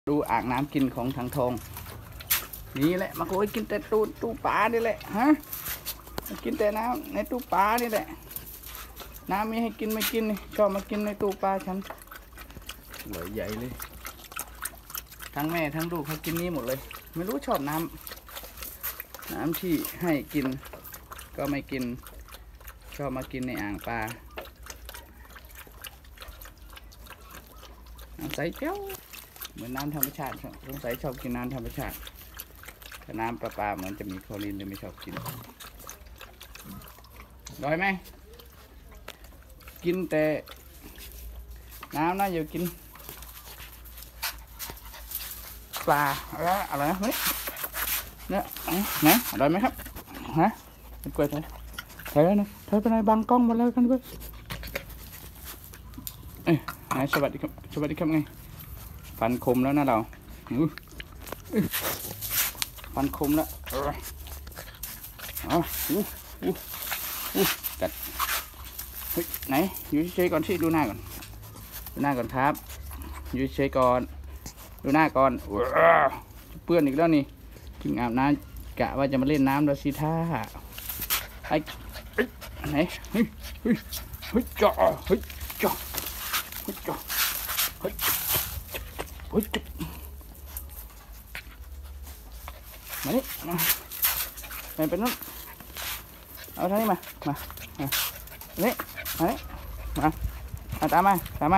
ดูอ่างน้ำกินของทางทองนี่แหละมาโอยกินแต่ตู้ปลานี่แหละฮะกินแต่น้ำในตู้ปลานี่แหละน้ำมีให้กินไม่กินชอบมากินในตู้ปลาฉันเหลือใหญ่เลยทั้งแม่ทั้งลูกเขากินนี้หมดเลยไม่รู้ชอบน้ำที่ให้กินก็ไม่กินชอบมากินในอ่างปลาใส่เจ้าเหมือนน้ำธรรมชาติสงสัยชอบกินน้ำธรรมชาติถ้าน้ำประปาเหมือนจะมีคลอรีนเลยไม่ชอบกินร้อยไหมกินแต่น้ำนะอย่ากินปลาอะไรนะเนี่ยนะอร่อยไหมครับฮะเป็นกล้วยใส่แล้วนะเธอเป็นไงบังกล้องหมดแล้วกันเว้ยสวัสดีครับไงฟันคมแล้วนะเราฟันคมแล้วกัดเฮ้ยไหนอยู่เฉยก่อนสิดูหน้าก่อนครับอยู่เฉยก่อนดูหน้าก่อนเปื้อนอีกแล้วนี่จึงอาบน้ำกะว่าจะมาเล่นน้ำแล้วสิท่าไอ้ไหนเฮ้ยจ่อมานี่เป็นนู้นเอาทางนี้มานี่มาตามมา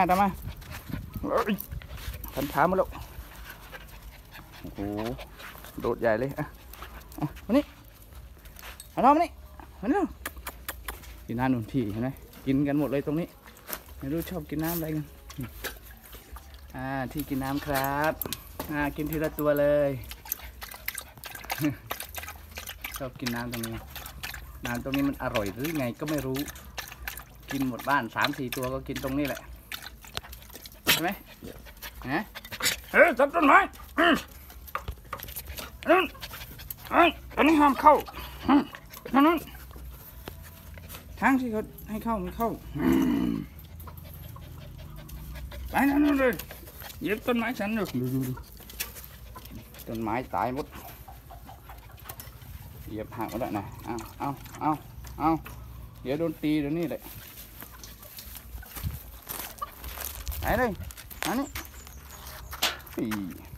พันขามาแล้วโอ้โหโดดใหญ่เลยมานี่มาทำมานี่กินน้ำนุ่นที่เห็นไหมกินกันหมดเลยตรงนี้ไม่รู้ชอบกินน้ำอะไรกันที่กินน้ำครับกินทีละตัวเลยชอบกินน้ำตรงนี้มันอร่อยหรือไงก็ไม่รู้กินหมดบ้าน 3-4 ตัวก็กินตรงนี้แหละใช่ไหมจับต้นไม้อันนี้ห้ามเข้านั่นทางที่เขาให้เข้าไม่เข้าไปนั่นเลยเหยียบต้นไม้ฉันดูต้นไม้ตายหมดเหยียบหักหมดแล้วนะเอาเดี๋ยวโดนตีเดี๋ยวนี้เลยไหนเลยอันนี้